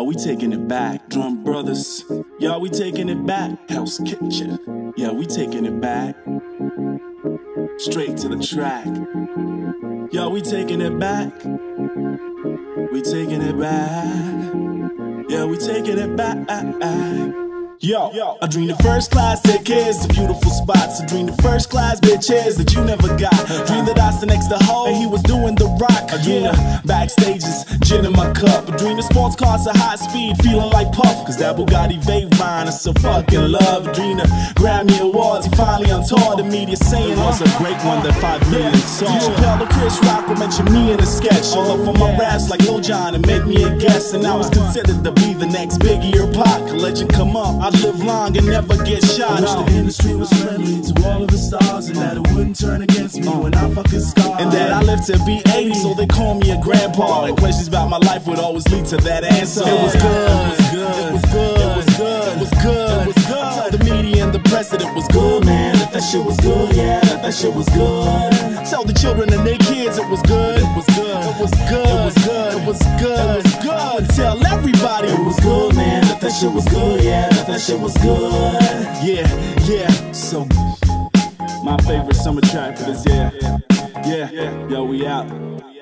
we taking it back. Drum Brothers, yo, we taking it back. Hell's Kitchen, yeah, we taking it back. Straight to the track. Yo, we taking it back. We taking it back. Yeah, we taking it back. Yo, I dream of first class tickets to beautiful spots. I dream of first class bitches that you never got. Dream that I sit next to Ho and he was doing the rock. I dream of backstages, gin in my cup. I dream of sports cars at high speed, feeling like Puff. Cause that Bugatti Veyron is so fucking love. I dream of Grammy Awards, he finally on tour. The media saying it was a great one that 5 million saw. Chappelle or Chris Rock will mention me in a sketch. All up on my raps like Lil Jon and make me a guest. And I was considered to be the next Biggie or Pac. A legend come up, I'd live long and never get shot. I wish the industry was friendly to all of the stars, and that it wouldn't turn against me when I fucking scar. And that I live to be 80, so they call me a grandpa. And questions about my life would always lead to that answer. It was good, it was good, it was good, it was good, it was good. I told the media and the press that it was good, man. That shit was good, yeah, that shit was good. Tell the children and their kids it was good, it was good, it was good, it was good, it was good, it was good. Tell everybody it was good, man. That shit was good, yeah, that shit was good. Yeah, so my favorite summer track for this year. Yeah, yo, we out.